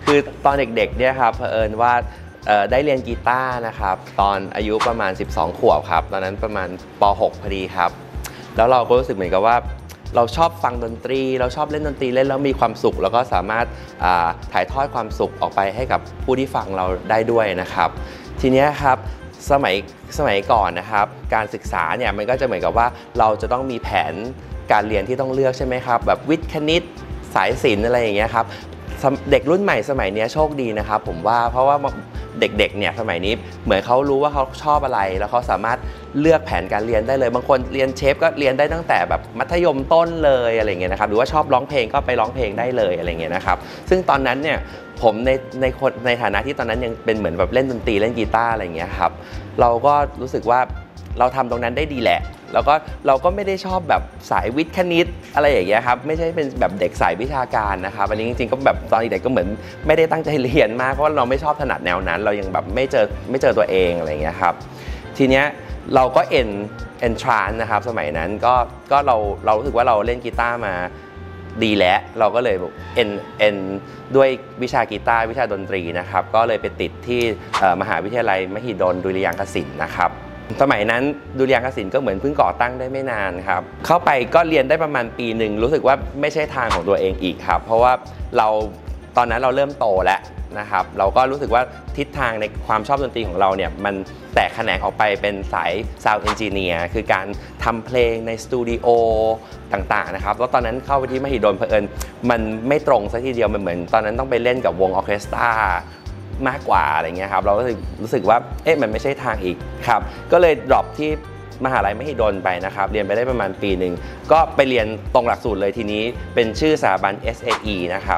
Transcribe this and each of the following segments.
คือตอนเด็กๆเนี่ยครับเผอิญว่าได้เรียนกีตาร์นะครับตอนอายุประมาณ12 ขวบครับตอนนั้นประมาณป.6 พอดีครับแล้วเราก็รู้สึกเหมือนกับว่าเราชอบฟังดนตรีเราชอบเล่นดนตรีเล่นแล้วมีความสุขแล้วก็สามารถถ่ายทอดความสุขออกไปให้กับผู้ที่ฟังเราได้ด้วยนะครับทีนี้ครับสมัยก่อนนะครับการศึกษาเนี่ยมันก็จะเหมือนกับว่าเราจะต้องมีแผนการเรียนที่ต้องเลือกใช่ไหมครับแบบวิทย์คณิตสายศิลป์อะไรอย่างเงี้ยครับเด็กรุ่นใหม่สมัยนี้โชคดีนะครับผมว่าเพราะว่าเด็กๆเนี่ยสมัยนี้เหมือนเขารู้ว่าเขาชอบอะไรแล้วเขาสามารถเลือกแผนการเรียนได้เลยบางคนเรียนเชฟก็เรียนได้ตั้งแต่แบบมัธยมต้นเลยอะไรเงี้ยนะครับหรือว่าชอบร้องเพลงก็ไปร้องเพลงได้เลยอะไรเงี้ยนะครับซึ่งตอนนั้นเนี่ยผมในฐานะที่ตอนนั้นยังเป็นเหมือนแบบเล่นดนตรีเล่นกีตาร์อะไรเงี้ยครับเราก็รู้สึกว่าเราทำตรงนั้นได้ดีแหละแล้วก็เราก็ไม่ได้ชอบแบบสายวิทย์คณิตอะไรอย่างเงี้ยครับไม่ใช่เป็นแบบเด็กสายวิชาการนะครับอันนี้จริงๆก็แบบตอนเด็กก็เหมือนไม่ได้ตั้งใจเรียนมากเพราะว่าเราไม่ชอบถนัดแนวนั้นเรายังแบบไม่เจอตัวเองอะไรอย่างเงี้ยครับทีเนี้ยเราก็entrance นะครับสมัยนั้นก็เรารู้สึกว่าเราเล่นกีตาร์มาดีแล้วเราก็เลยด้วยวิชากีตาร์วิชาดนตรีนะครับก็เลยไปติดที่มหาวิทยาลัยมหิดลดุริยางคศิลป์นะครับสมัยนั้นดุริยางคศิลป์ก็เหมือนเพิ่งก่อตั้งได้ไม่นานครับเข้าไปก็เรียนได้ประมาณปีหนึ่งรู้สึกว่าไม่ใช่ทางของตัวเองอีกครับเพราะว่าตอนนั้นเราเริ่มโตแล้วนะครับเราก็รู้สึกว่าทิศทางในความชอบดนตรีของเราเนี่ยมันแตกแขนงออกไปเป็นสาย Sound Engineer คือการทำเพลงในสตูดิโอต่างๆนะครับแล้วตอนนั้นเข้าไปที่มหิดลเผอิญมันไม่ตรงซะทีเดียวมันเหมือนตอนนั้นต้องไปเล่นกับวงออร์เคสตรามากกว่าอะไรเงี้ยครับเราก็รู้สึกว่ามันไม่ใช่ทางอีกครับก็เลยดรอปที่มหาลัยมหิดลไปนะครับเรียนไปได้ประมาณปีหนึ่งก็ไปเรียนตรงหลักสูตรเลยทีนี้เป็นชื่อสถาบัน SAE นะครับ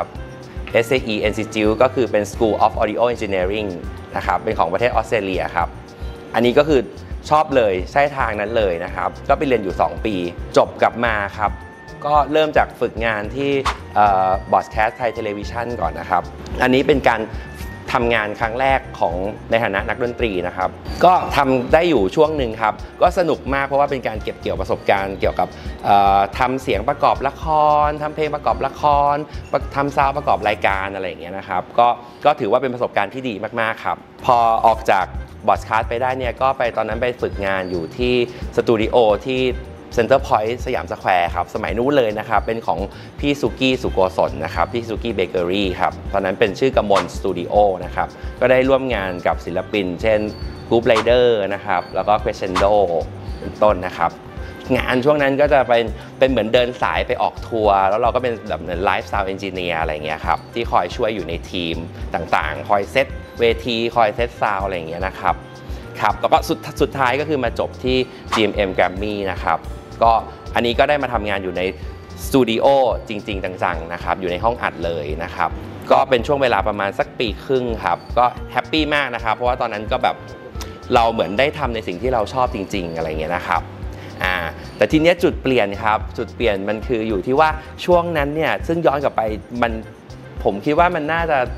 SAE Institute ก็คือเป็น School of Audio Engineering นะครับเป็นของประเทศออสเตรเลียครับอันนี้ก็คือชอบเลยใช่ทางนั้นเลยนะครับก็ไปเรียนอยู่2 ปีจบกลับมาครับก็เริ่มจากฝึกงานที่บอสแคสไทยเทเลวิชันก่อนนะครับอันนี้เป็นการทำงานครั้งแรกของในฐานะนักดนตรีนะครับก็ทำได้อยู่ช่วงหนึ่งครับก็สนุกมากเพราะว่าเป็นการเก็บเกี่ยวประสบการณ์เกี่ยวกับทำเสียงประกอบละครทำเพลงประกอบละครทำซาวด์ประกอบรายการอะไรอย่างเงี้ยนะครับก็ถือว่าเป็นประสบการณ์ที่ดีมากๆครับพอออกจากบอสแคสไปได้เนี่ยก็ไปตอนนั้นไปฝึกงานอยู่ที่สตูดิโอที่เซ็นเตอร์พอยต์สยามสแควร์ครับสมัยนู้นเลยนะครับเป็นของพี่สุกี้สุโกศลนะครับพี่สุกี้เบเกอรี่ครับตอนนั้นเป็นชื่อกมลสตูดิโอนะครับก็ได้ร่วมงานกับศิลปินเช่นกรุ๊ปไรเดอร์นะครับแล้วก็เครสเชนโดเป็นต้นนะครับงานช่วงนั้นก็จะเป็นเหมือนเดินสายไปออกทัวร์แล้วเราก็เป็นแบบเหมือนไลฟ์ซาวด์เอนจิเนียร์อะไรเงี้ยครับที่คอยช่วยอยู่ในทีมต่างๆคอยเซตเวทีคอยเซตซาวด์อะไรเงี้ยนะครับแล้วก็สุดท้ายก็คือมาจบที่ GMM Grammy นะครับก็อันนี้ก็ได้มาทำงานอยู่ในสตูดิโอจริงๆจังๆนะครับอยู่ในห้องอัดเลยนะครับก็เป็นช่วงเวลาประมาณสักปีครึ่งครับก็แฮปปี้มากนะครับเพราะว่าตอนนั้นก็แบบเราเหมือนได้ทำในสิ่งที่เราชอบจริงๆอะไรเงี้ยนะครับแต่ทีนี้จุดเปลี่ยนครับจุดเปลี่ยนมันคืออยู่ที่ว่าช่วงนั้นเนี่ยซึ่งย้อนกลับไปผมคิดว่ามันน่าจะ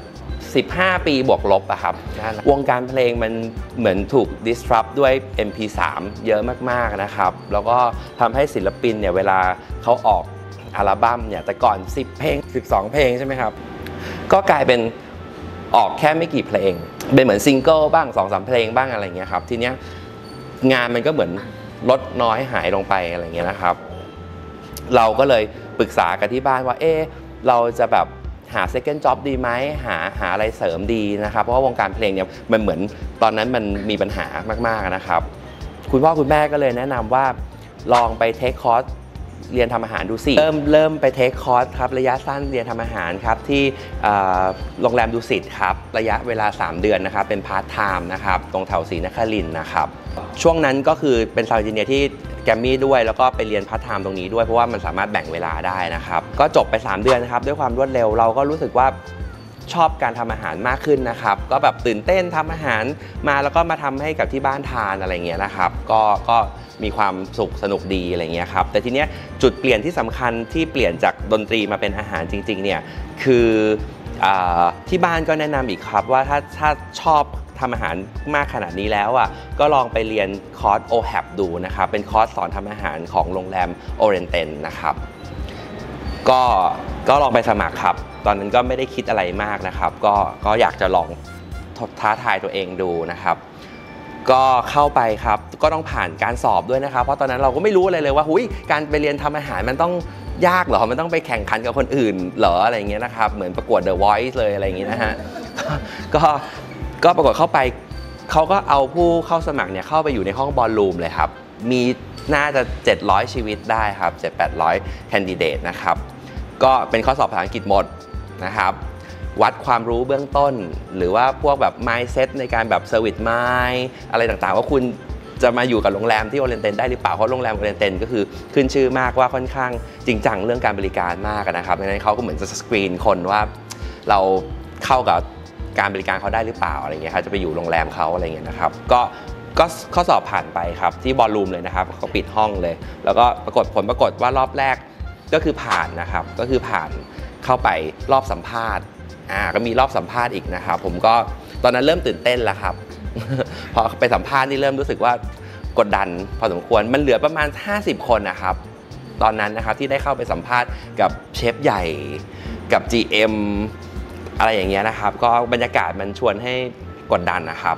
15 ปีบวกลบอะครับวงการเพลงมันเหมือนถูก disrupt ด้วย MP3 เยอะมากๆนะครับแล้วก็ทำให้ศิลปินเนี่ยเวลาเขาออกอัลบั้มเนี่ยแต่ก่อน10 เพลง12 เพลงใช่ไหมครับก็กลายเป็นออกแค่ไม่กี่เพลงเป็นเหมือนซิงเกิลบ้าง 2-3 เพลงบ้างอะไรเงี้ยครับทีเนี้ยงานมันก็เหมือนลดน้อยหายลงไปอะไรเงี้ยนะครับเราก็เลยปรึกษากันที่บ้านว่าเราจะแบบหา second job ดีไหมหาอะไรเสริมดีนะครับเพราะว่าวงการเพลงเนี่ยมันเหมือนตอนนั้นมันมีปัญหามากๆนะครับคุณพ่อคุณแม่ก็เลยแนะนำว่าลองไปเทคคอร์สเรียนทำอาหารดูสิเริ่มไปเทคคอร์สครับระยะสั้นเรียนทำอาหารครับที่โรงแรมดุสิตครับระยะเวลา3 เดือนนะครับเป็นพาร์ทไทม์นะครับตรงแถวศรีนครินทร์นะครับช่วงนั้นก็คือเป็นซาวด์เอนจิเนียร์ที่แกรมมี่ด้วยแล้วก็ไปเรียนพาร์ทไทม์ตรงนี้ด้วยเพราะว่ามันสามารถแบ่งเวลาได้นะครับก็จบไป3 เดือนนะครับด้วยความรวดเร็วเราก็รู้สึกว่าชอบการทำอาหารมากขึ้นนะครับก็แบบตื่นเต้นทำอาหารมาแล้วก็มาทำให้กับที่บ้านทานอะไรเงี้ยนะครับก็มีความสุขสนุกดีอะไรเงี้ยครับแต่ทีเนี้ยจุดเปลี่ยนที่สำคัญที่เปลี่ยนจากดนตรีมาเป็นอาหารจริงๆเนี่ยคือที่บ้านก็แนะนำอีกครับว่าถ้าชอบทำอาหารมากขนาดนี้แล้วก็ลองไปเรียนคอร์ส OHAP ดูนะครับเป็นคอร์สสอนทำอาหารของโรงแรมโอเรนเตนนะครับก็ลองไปสมัครครับตอนนั้นก็ไม่ได้คิดอะไรมากนะครับก็อยากจะลองท้าทายตัวเองดูนะครับก็เข้าไปครับก็ต้องผ่านการสอบด้วยนะครับเพราะตอนนั้นเราก็ไม่รู้อะไรเลยว่าการไปเรียนทำอาหารมันต้องยากเหรอมันต้องไปแข่งขันกับคนอื่นเหรออะไรเงี้ยนะครับเหมือนประกวด The Voice เลยอะไรอย่างงี้นะฮะก็ปรากฏเข้าไปเขาก็เอาผู้เข้าสมัครเนี่ยเข้าไปอยู่ในห้องบอลรูมเลยครับมีน่าจะ700ชีวิตได้ครับ700-800 แคนดิเดตนะครับก็เป็นข้อสอบภาษาอังกฤษหมดนะครับวัดความรู้เบื้องต้นหรือว่าพวกแบบ mindset ในการแบบ service mind อะไรต่างๆว่าคุณจะมาอยู่กับโรงแรมที่โอเรนเตนได้หรือเปล่าเพราะโรงแรมโอเรนเตนก็คือขึ้นชื่อมากว่าค่อนข้างจริงจังเรื่องการบริการมากนะครับดังนั้นเขาก็เหมือนจะสกรีนคนว่าเราเข้ากับการบริการเขาได้หรือเปล่าอะไรเงี้ยครับจะไปอยู่โรงแรมเขาอะไรเงี้ยนะครับก็ข้อสอบผ่านไปครับที่บอลรูมเลยนะครับเขาปิดห้องเลยแล้วก็ปรากฏว่ารอบแรกก็คือผ่านนะครับก็คือผ่านเข้าไปรอบสัมภาษณ์ก็มีรอบสัมภาษณ์อีกนะครับผมก็ตอนนั้นเริ่มตื่นเต้นแล้วครับ พอไปสัมภาษณ์นี่เริ่มรู้สึกว่ากดดันพอสมควรมันเหลือประมาณ50คนนะครับตอนนั้นนะครับที่ได้เข้าไปสัมภาษณ์กับเชฟใหญ่กับ GM อะไรอย่างเงี้ยนะครับก็บรรยากาศมันชวนให้กดดันนะครับ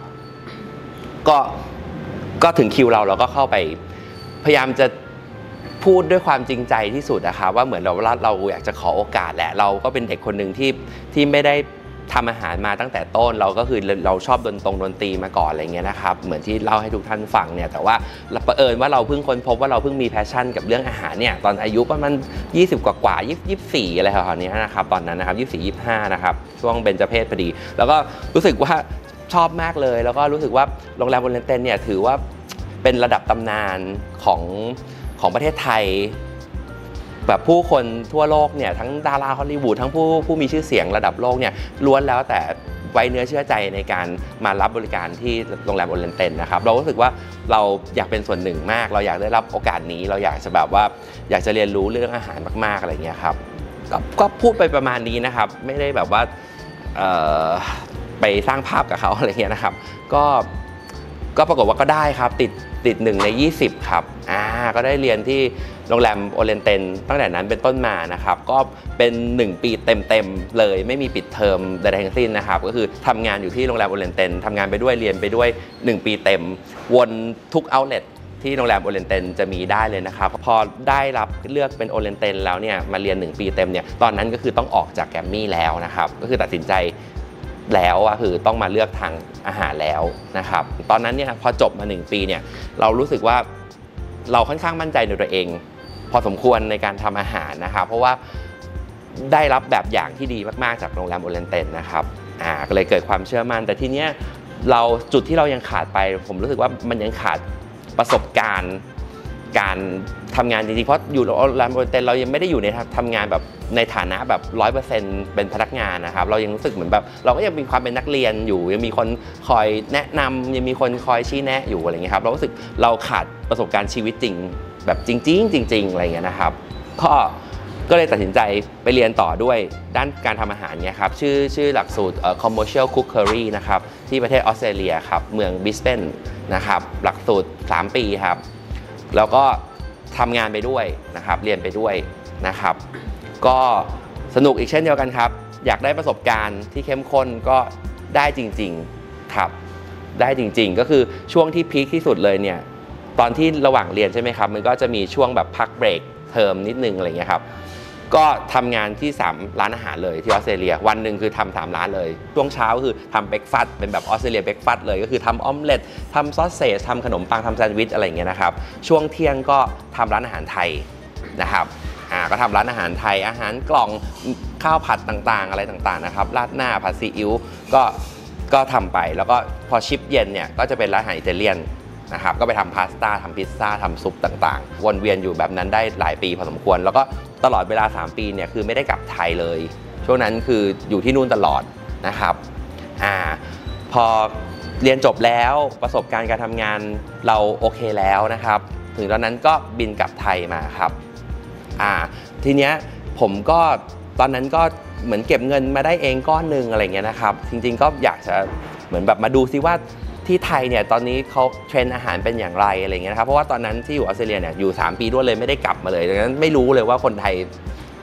ก็ถึงคิวเราก็เข้าไปพยายามจะพูดด้วยความจริงใจที่สุดนะครับว่าเหมือนเราอยากจะขอโอกาสแหละเราก็เป็นเด็กคนหนึ่งที่ไม่ได้ทำอาหารมาตั้งแต่ต้นเราก็คือเราชอบดนตรีมาก่อนอะไรเงี้ยนะครับเหมือนที่เล่าให้ทุกท่านฟังเนี่ยแต่ว่าเผอิญว่าเราเพิ่งค้นพบว่าเราเพิ่งมีแพชชั่นกับเรื่องอาหารเนี่ยตอนอายุประมาณ20กว่า24อะไรแถวๆนี้นะครับตอนนั้นนะครับ24-25นะครับช่วงเบญจเพสพอดีแล้วก็รู้สึกว่าชอบมากเลยแล้วก็รู้สึกว่าโรงแรมโอเรนเตนเนี่ยถือว่าเป็นระดับตำนานของประเทศไทยแบบผู้คนทั่วโลกเนี่ยทั้งดาราฮอลลีวูดทั้งผู้มีชื่อเสียงระดับโลกเนี่ยล้วนแล้วแต่ไว้เนื้อเชื่อใจในการมารับบริการที่โรงแรมโอเรนเตนนะครับเรารู้สึกว่าเราอยากเป็นส่วนหนึ่งมากเราอยากได้รับโอกาสนี้เราอยากจะแบบว่าอยากจะเรียนรู้เรื่องอาหารมากๆอะไรเงี้ยครับก็พูดไปประมาณนี้นะครับไม่ได้แบบว่าไปสร้างภาพกับเขาอะไรเงี้ยนะครับก็ปรากฏว่าก็ได้ครับติด1 ใน 20ครับก็ได้เรียนที่โรงแรมโอเรนเตนตั้งแต่นั้นเป็นต้นมานะครับก็เป็น1 ปีเต็มเลยไม่มีปิดเทอมใดๆทั้งสิ้นนะครับก็คือทำงานอยู่ที่โรงแรมโอเรนเตนทำงานไปด้วยเรียนไปด้วย1 ปีเต็มวนทุกเอาท์เล็ตที่โรงแรมโอเรนเตนจะมีได้เลยนะครับพอได้รับเลือกเป็นโอเรนเตนแล้วเนี่ยมาเรียน1 ปีเต็มเนี่ยตอนนั้นก็คือต้องออกจากแกรมมี่แล้วนะครับก็คือตัดสินใจแล้วคือต้องมาเลือกทางอาหารแล้วนะครับตอนนั้นเนี่ยพอจบมา1 ปีเนี่ยเรารู้สึกว่าเราค่อนข้างมั่นใจในตัวเองพอสมควรในการทำอาหารนะครับเพราะว่าได้รับแบบอย่างที่ดีมากๆจากโรงแรมโอเรนเตนนะครับก็เลยเกิดความเชื่อมั่นแต่ทีเนี้ยจุดที่เรายังขาดไปผมรู้สึกว่ามันยังขาดประสบการณ์การทำงานจริงๆเพราะอยู่โรงแรมโอเรนเตนเรายังไม่ได้อยู่ในทำงานแบบในฐานะแบบ 100% เป็นพนักงานนะครับเรายังรู้สึกเหมือนแบบเราก็ยังมีความเป็นนักเรียนอยู่ยังมีคนคอยแนะนำยังมีคนคอยชี้แนะอยู่อะไรเงี้ยครับเรารู้สึกเราขาดประสบการณ์ชีวิตจริงแบบจริงอะไรเงี้ยนะครับก็เลยตัดสินใจไปเรียนต่อด้วยด้านการทำอาหารเนี่ยครับชื่อหลักสูตรcommercial cookery นะครับที่ประเทศออสเตรเลียครับเมืองบริสเบนนะครับหลักสูตร3 ปีครับแล้วก็ทำงานไปด้วยนะครับเรียนไปด้วยนะครับก็สนุกอีกเช่นเดียวกันครับอยากได้ประสบการณ์ที่เข้มข้นก็ได้จริงๆครับได้จริงๆก็คือช่วงที่พีคที่สุดเลยเนี่ยตอนที่ระหว่างเรียนใช่ไหมครับมันก็จะมีช่วงแบบพักเบรกเทอมนิดนึงอะไรเงี้ยครับก็ทำงานที่3 ร้านอาหารเลยที่ออสเตรเลียวันหนึ่งคือทำ3 ร้านเลยช่วงเช้าก็คือทำเบรกฟาสต์เป็นแบบออสเตรเลียเบรกฟาสต์เลยก็คือทำออมเล็ตทำซอสเซจทำขนมปังทำแซนด์วิชอะไรอย่างเงี้ยนะครับช่วงเที่ยงก็ทำร้านอาหารไทยนะครับก็ทำร้านอาหารไทยอาหารกล่องข้าวผัดต่างๆอะไรต่างๆนะครับราดหน้าผัดซีอิ๊วก็ทำไปแล้วก็พอชิปเย็นเนี่ยก็จะเป็นร้านอาหารอิตาเลียนนะครับก็ไปทำพาสต้าทำพิซซ่าทำซุปต่างๆวนเวียนอยู่แบบนั้นได้หลายปีพอสมควรแล้วก็ตลอดเวลา3 ปีเนี่ยคือไม่ได้กลับไทยเลยช่วงนั้นคืออยู่ที่นู่นตลอดนะครับพอเรียนจบแล้วประสบการณ์การทำงานเราโอเคแล้วนะครับถึงตอนนั้นก็บินกลับไทยมาครับทีเนี้ยผมก็ตอนนั้นก็เหมือนเก็บเงินมาได้เองก้อนหนึ่งอะไรเงี้ยนะครับจริงๆก็อยากจะเหมือนแบบมาดูซิว่าที่ไทยเนี่ยตอนนี้เขาเทรนด์อาหารเป็นอย่างไรอะไรเงี้ยนะครับเพราะว่าตอนนั้นที่อยู่ออสเตรเลียเนี่ยอยู่3 ปีด้วยเลยไม่ได้กลับมาเลยดังนั้นไม่รู้เลยว่าคนไทย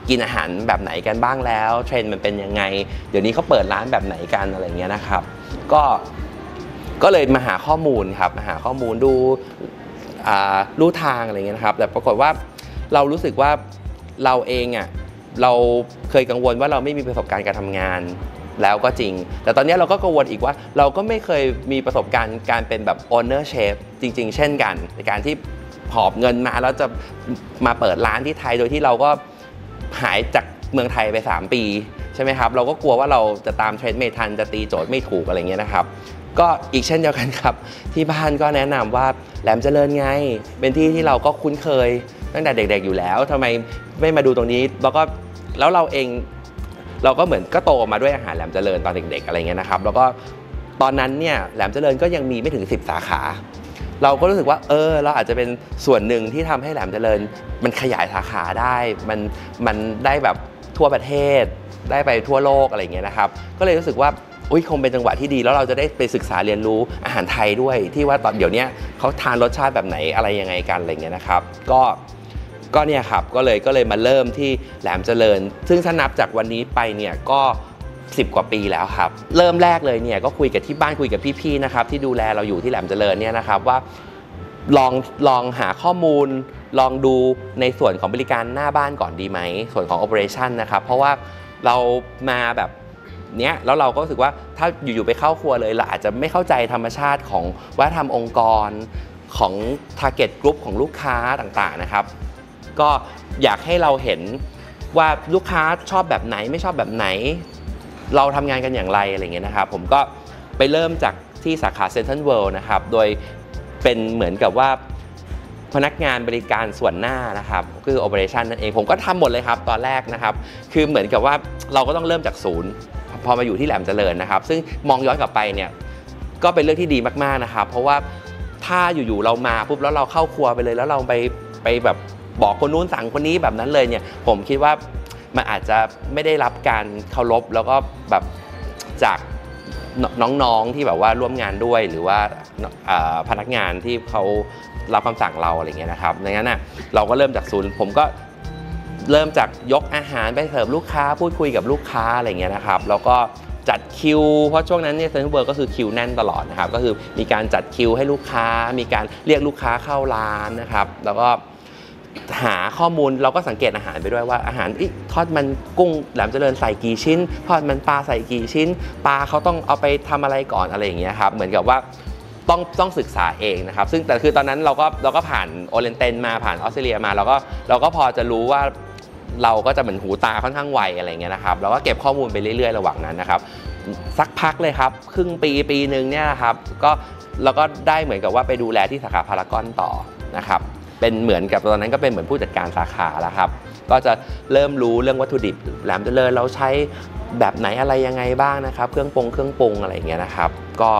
กินอาหารแบบไหนกันบ้างแล้วเทรนด์มันเป็นยังไงเดี๋ยวนี้เขาเปิดร้านแบบไหนกันอะไรเงี้ยนะครับก็เลยมาหาข้อมูลครับมาหาข้อมูลดูลู่ทางอะไรเงี้ยนะครับแต่ปรากฏว่าเรารู้สึกว่าเราเองอ่ะเราเคยกังวลว่าเราไม่มีประสบการณ์การทำงานแล้วก็จริงแต่ตอนนี้เราก็กังวลอีกว่าเราก็ไม่เคยมีประสบการณ์การเป็นแบบ owner chef จริงๆเช่นกันในการที่หอบเงินมาแล้วจะมาเปิดร้านที่ไทยโดยที่เราก็หายจากเมืองไทยไป3 ปีใช่ไหมครับเราก็กลัวว่าเราจะตามเทรนด์ไม่ทันจะตีโจทย์ไม่ถูกอะไรเงี้ยนะครับก็อีกเช่นเดียวกันครับที่บ้านก็แนะนำว่าแหลมเจริญไงเป็นที่ที่เราก็คุ้นเคยตั้งแต่เด็กๆอยู่แล้วทำไมไม่มาดูตรงนี้แล้วเราเองเราก็เหมือนก็โตมาด้วยอาหารแหลมเจริญตอนเด็กๆอะไรเงี้ยนะครับแล้วก็ตอนนั้นเนี่ยแหลมเจริญก็ยังมีไม่ถึง10 สาขาเราก็รู้สึกว่าเราอาจจะเป็นส่วนหนึ่งที่ทำให้แหลมเจริญมันขยายสาขาได้มันได้แบบทั่วประเทศได้ไปทั่วโลกอะไรเงี้ยนะครับก็เลยรู้สึกว่าคงเป็นจังหวะที่ดีแล้วเราจะได้ไปศึกษาเรียนรู้อาหารไทยด้วยที่ว่าตอนเดี๋ยวนี้เขาทานรสชาติแบบไหนอะไรยังไงกันอะไรเงี้ยนะครับก็เนี่ยครับก็เลยมาเริ่มที่แหลมเจริญซึ่งถ้านับจากวันนี้ไปเนี่ยก็10 กว่าปีแล้วครับเริ่มแรกเลยเนี่ยก็คุยกับที่บ้านคุยกับพี่ๆนะครับที่ดูแลเราอยู่ที่แหลมเจริญเนี่ยนะครับว่าลองหาข้อมูลลองดูในส่วนของบริการหน้าบ้านก่อนดีไหมส่วนของ operation นะครับเพราะว่าเรามาแบบเนี้ยแล้วเราก็รู้สึกว่าถ้าอยู่ๆไปเข้าครัวเลยเราอาจจะไม่เข้าใจธรรมชาติของวัฒนธรรมองค์กรของ target group ของลูกค้าต่างๆนะครับก็อยากให้เราเห็นว่าลูกค้าชอบแบบไหนไม่ชอบแบบไหนเราทำงานกันอย่างไรอะไรเงี้ยนะครับผมก็ไปเริ่มจากที่สาขาเซ็นทรัลเวิลด์นะครับโดยเป็นเหมือนกับว่าพนักงานบริการส่วนหน้านะครับคือ operation นั่นเองผมก็ทำหมดเลยครับตอนแรกนะครับคือเหมือนกับว่าเราก็ต้องเริ่มจากศูนย์พอมาอยู่ที่แหลมเจริญนะครับซึ่งมองย้อนกลับไปเนี่ยก็เป็นเรื่องที่ดีมากๆนะครับเพราะว่าถ้าอยู่ๆเรามาปุ๊บแล้วเราเข้าครัวไปเลยแล้วเราไปแบบบอกคนนู้นสั่งคนนี้แบบนั้นเลยเนี่ยผมคิดว่ามันอาจจะไม่ได้รับการเคารพแล้วก็แบบจากน้องๆที่แบบว่าร่วมงานด้วยหรือว่าพนักงานที่เขารับคำสั่งเราอะไรเงี้ยนะครับดังนั้นเราก็เริ่มจากศูนย์ผมก็เริ่มจากยกอาหารไปเสิร์ฟลูกค้าพูดคุยกับลูกค้าอะไรเงี้ยนะครับแล้วก็จัดคิวเพราะช่วงนั้นเนี่ยเซ็นทรัลเวิลด์ก็คือคิวแน่นตลอดนะครับก็คือมีการจัดคิวให้ลูกค้ามีการเรียกลูกค้าเข้าร้านนะครับแล้วก็หาข้อมูลเราก็สังเกตอาหารไปด้วยว่าอาหารทอดมันกุ้งแหลมเจริญใส่กี่ชิ้นทอดมันปลาใส่กี่ชิ้นปลาเขาต้องเอาไปทำอะไรก่อนอะไรอย่างเงี้ยครับเหมือนกับว่าต้องศึกษาเองนะครับซึ่งแต่คือตอนนั้นเราก็ผ่านโอเรนเตนมาผ่านออสเตรเลียมาเราก็พอจะรู้ว่าเราก็จะเหมือนหูตาค่อนข้างไวอะไรเงี้ยนะครับเราก็เก็บข้อมูลไปเรื่อยๆระหว่างนั้นนะครับสักพักเลยครับครึ่งปีนึงเนี่ยนะครับก็เราก็ได้เหมือนกับว่าไปดูแลที่สาขาพารากอนต่อนะครับเป็นเหมือนกับตอนนั้นก็เป็นเหมือนผู้จัดการสาขาแล้วครับก็จะเริ่มรู้เรื่องวัตถุดิบแหลมเจริญเราใช้แบบไหนอะไรยังไงบ้างนะครับเครื่องปรุงอะไรอย่างเงี้ยนะครับ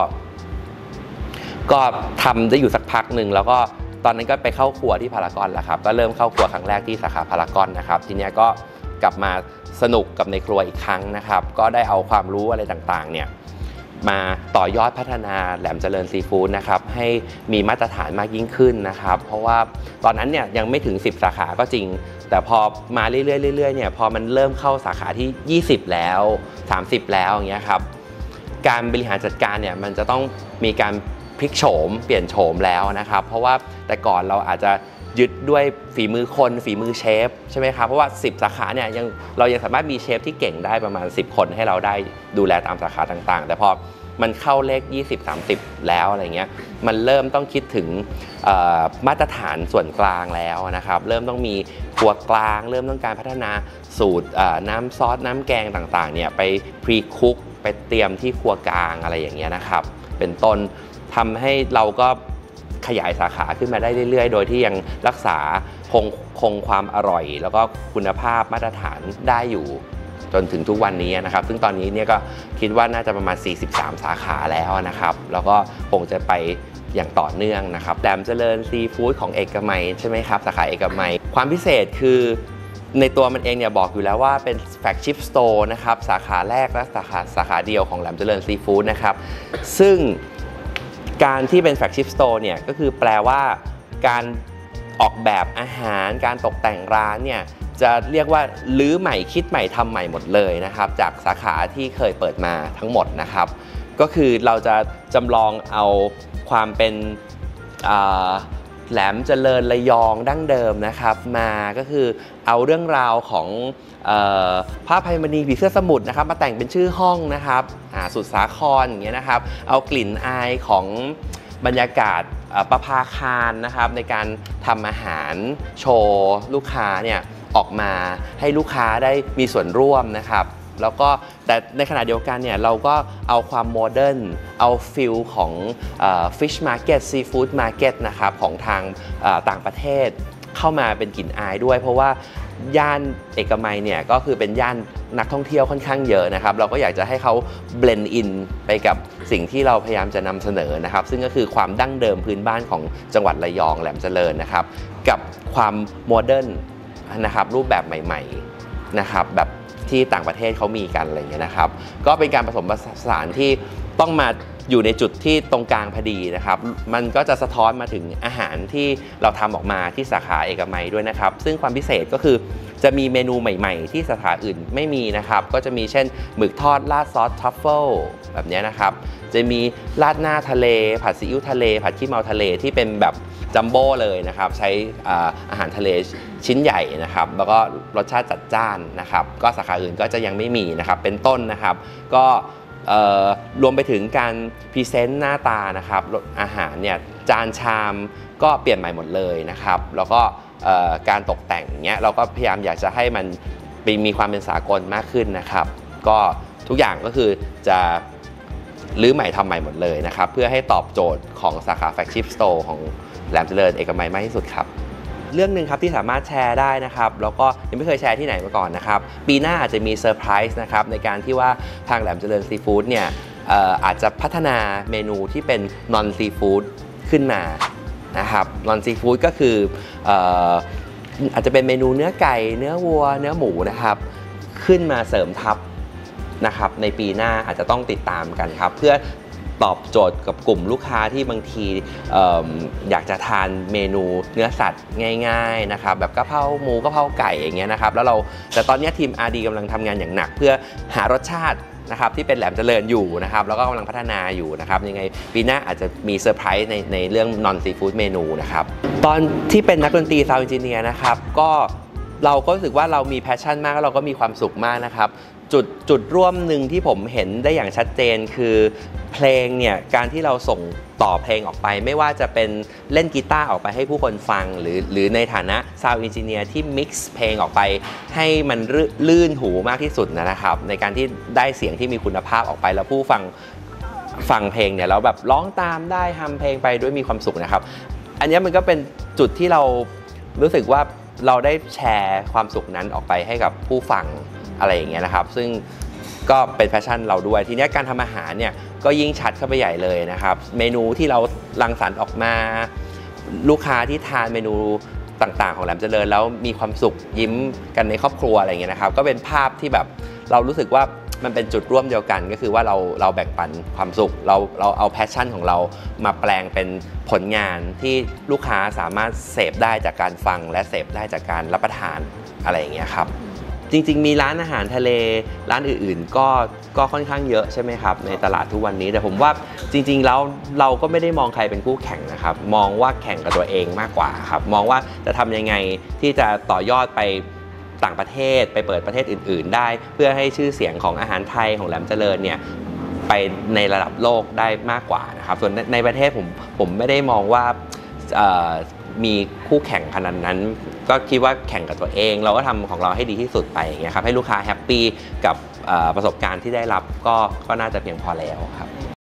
ก็ทำได้อยู่สักพักหนึ่งแล้วก็ตอนนั้นก็ไปเข้าครัวที่พารากอนแล้วครับก็เริ่มเข้าครัวครั้งแรกที่สาขาพารากอนนะครับทีนี้ก็กลับมาสนุกกับในครัวอีกครั้งนะครับก็ได้เอาความรู้อะไรต่างๆเนี่ยมาต่อยอดพัฒนาแหลมเจริญซีฟู้ดนะครับให้มีมาตรฐานมากยิ่งขึ้นนะครับเพราะว่าตอนนั้นเนี่ยยังไม่ถึง10 สาขาก็จริงแต่พอมาเรื่อยๆเนี่ยพอมันเริ่มเข้าสาขาที่20แล้ว30แล้วอย่างเงี้ยครับการบริหารจัดการเนี่ยมันจะต้องมีการพลิกโฉมเปลี่ยนโฉมแล้วนะครับเพราะว่าแต่ก่อนเราอาจจะยึดด้วยฝีมือคนฝีมือเชฟใช่ไหมครับเพราะว่า10 สาขาเนี่ยเรายังสามารถมีเชฟที่เก่งได้ประมาณ10 คนให้เราได้ดูแลตามสาขาต่างๆแต่พอมันเข้าเลข20-30แล้วอะไรเงี้ยมันเริ่มต้องคิดถึงมาตรฐานส่วนกลางแล้วนะครับเริ่มต้องมีครัวกลางเริ่มต้องการพัฒนาสูตรน้ำซอสน้ำแกงต่างๆเนี่ยไปพรีคุกไปเตรียมที่ครัวกลางอะไรอย่างเงี้ยนะครับเป็นต้นทำให้เราก็ขยายสาขาขึ้นมาได้เรื่อยๆโดยที่ยังรักษาคงความอร่อยแล้วก็คุณภาพมาตรฐานได้อยู่จนถึงทุกวันนี้นะครับซึ่งตอนนี้เนี่ยก็คิดว่าน่าจะประมาณ43 สาขาแล้วนะครับแล้วก็คงจะไปอย่างต่อเนื่องนะครับแหลมเจริญซีฟู้ดของเอกมัยใช่ไหมครับสาขาเอกมัยความพิเศษคือในตัวมันเองเนี่ยบอกอยู่แล้วว่าเป็นแฟลกชิพสโตร์นะครับสาขาแรกและสาขาเดียวของแหลมเจริญซีฟู้ดนะครับซึ่งการที่เป็นแฟลกชิพสโตร์เนี่ยก็คือแปลว่าการออกแบบอาหารการตกแต่งร้านเนี่ยจะเรียกว่ารื้อใหม่คิดใหม่ทำใหม่หมดเลยนะครับจากสาขาที่เคยเปิดมาทั้งหมดนะครับก็คือเราจะจำลองเอาความเป็นแหลมเจริญระยองดั้งเดิมนะครับมาก็คือเอาเรื่องราวของพระอภัยมณีผีเสื้อสมุทรนะครับมาแต่งเป็นชื่อห้องนะครับสุดสาครอย่างเงี้ยนะครับเอากลิ่นอายของบรรยากาศประภาคารนะครับในการทำอาหารโชว์ลูกค้าเนี่ยออกมาให้ลูกค้าได้มีส่วนร่วมนะครับแล้วก็แต่ในขณะเดียวกันเนี่ยเราก็เอาความโมเดิร์นเอาฟิลของฟิชมาร์เก็ตซีฟู้ดมาร์เก็ตนะครับของทางต่างประเทศเข้ามาเป็นกลิ่นอายด้วยเพราะว่าย่านเอกมัยเนี่ยก็คือเป็นย่านนักท่องเที่ยวค่อนข้างเยอะนะครับเราก็อยากจะให้เขาเบลนด์อินไปกับสิ่งที่เราพยายามจะนำเสนอนะครับซึ่งก็คือความดั้งเดิมพื้นบ้านของจังหวัดระยองแหลมเจริญนะครับกับความโมเดิร์นนะครับรูปแบบใหม่ๆนะครับแบบที่ต่างประเทศเขามีกันอะไรอย่างเงี้ยนะครับก็เป็นการผสมผสานที่ต้องมาอยู่ในจุดที่ตรงกลางพอดีนะครับมันก็จะสะท้อนมาถึงอาหารที่เราทำออกมาที่สาขาเอกมัยด้วยนะครับซึ่งความพิเศษก็คือจะมีเมนูใหม่ๆที่สาขาอื่นไม่มีนะครับก็จะมีเช่นหมึกทอดราดซอสทรัฟเฟิลแบบนี้นะครับจะมีราดหน้าทะเลผัดซีอิ๊วทะเลผัดขี้เมาทะเลที่เป็นแบบจัมโบ้เลยนะครับใช้อาหารทะเลชิ้นใหญ่นะครับแล้วก็รสชาติจัดจ้านนะครับก็สาขาอื่นก็จะยังไม่มีนะครับเป็นต้นนะครับก็รวมไปถึงการพรีเซนต์หน้าตานะครับอาหารเนี่ยจานชามก็เปลี่ยนใหม่หมดเลยนะครับแล้วก็การตกแต่งเงี้ยเราก็พยายามอยากจะให้มันมีความเป็นสากลมากขึ้นนะครับก็ทุกอย่างก็คือจะรื้อใหม่ทำใหม่หมดเลยนะครับเพื่อให้ตอบโจทย์ของสาขาแฟลกชิพสโตร์ของแหลมเจริญเอกมัยมากที่สุดครับเรื่องหนึ่งครับที่สามารถแชร์ได้นะครับแล้วก็ยังไม่เคยแชร์ที่ไหนมาก่อนนะครับปีหน้าอาจจะมีเซอร์ไพรส์นะครับในการที่ว่าทางแหลมเจริญซีฟู้ดเนี่ยอาจจะพัฒนาเมนูที่เป็นนอนซีฟู้ดขึ้นมานะครับนอนซีฟู้ดก็คืออาจจะเป็นเมนูเนื้อไก่เนื้อวัวเนื้อหมูนะครับขึ้นมาเสริมทับนะครับในปีหน้าอาจจะต้องติดตามกันครับเพื่อตอบโจทย์กับกลุ่มลูกค้าที่บางทีอยากจะทานเมนูเนื้อสัตว์ง่ายๆนะครับแบบกะเพราหมูกะเพราไก่อย่างเงี้ยนะครับแล้วแต่ตอนนี้ทีม R&D กำลังทำงานอย่างหนักเพื่อหารสชาตินะครับที่เป็นแหลมเจริญอยู่นะครับแล้วก็กำลังพัฒนาอยู่นะครับยังไงปีหน้าอาจจะมีเซอร์ไพรส์ในเรื่องนอนซีฟู้ดเมนูนะครับตอนที่เป็นนักดนตรีซาวด์เอนจิเนียร์นะครับก็เราก็รู้สึกว่าเรามีแพชชั่นมากแล้วเราก็มีความสุขมากนะครับจุดร่วมหนึ่งที่ผมเห็นได้อย่างชัดเจนคือเพลงเนี่ยการที่เราส่งต่อเพลงออกไปไม่ว่าจะเป็นเล่นกีตาร์ออกไปให้ผู้คนฟังหรือในฐานะซาวด์เอนจิเนียร์ที่มิกซ์เพลงออกไปให้มันลื่นหูมากที่สุดนะครับในการที่ได้เสียงที่มีคุณภาพออกไปแล้วผู้ฟังเพลงเนี่ยแล้วแบบร้องตามได้ทำเพลงไปด้วยมีความสุขนะครับอันนี้มันก็เป็นจุดที่เรารู้สึกว่าเราได้แชร์ความสุขนั้นออกไปให้กับผู้ฟังอะไรอย่างเงี้ยนะครับซึ่งก็เป็นแพชชั่นเราด้วยทีนี้การทำอาหารเนี่ยก็ยิ่งชัดเข้าไปใหญ่เลยนะครับเมนูที่เรารังสรรค์ออกมาลูกค้าที่ทานเมนูต่างๆของแหลมเจริญแล้วมีความสุขยิ้มกันในครอบครัวอะไรอย่างเงี้ยนะครับก็เป็นภาพที่แบบเรารู้สึกว่ามันเป็นจุดร่วมเดียวกันก็คือว่าเราแบ่งปันความสุขเราเอาแพชชั่นของเรามาแปลงเป็นผลงานที่ลูกค้าสามารถเสพได้จากการฟังและเสพได้จากการรับประทานอะไรอย่างเงี้ยครับจริงๆมีร้านอาหารทะเลร้านอื่นๆก็ค่อนข้างเยอะใช่ไหมครับในตลาดทุกวันนี้แต่ผมว่าจริงๆแล้วเราก็ไม่ได้มองใครเป็นคู่แข่งนะครับมองว่าแข่งกับตัวเองมากกว่าครับมองว่าจะทำยังไงที่จะต่อยอดไปต่างประเทศไปเปิดประเทศอื่นๆได้เพื่อให้ชื่อเสียงของอาหารไทยของแหลมเจริญเนี่ยไปในระดับโลกได้มากกว่านะครับส่วนในประเทศผมไม่ได้มองว่ามีคู่แข่งขนาดนั้นก็คิดว่าแข่งกับตัวเองเราก็ทำของเราให้ดีที่สุดไปอย่างเงี้ยครับให้ลูกค้าแฮปปี้กับประสบการณ์ที่ได้รับก็น่าจะเพียงพอแล้วครับ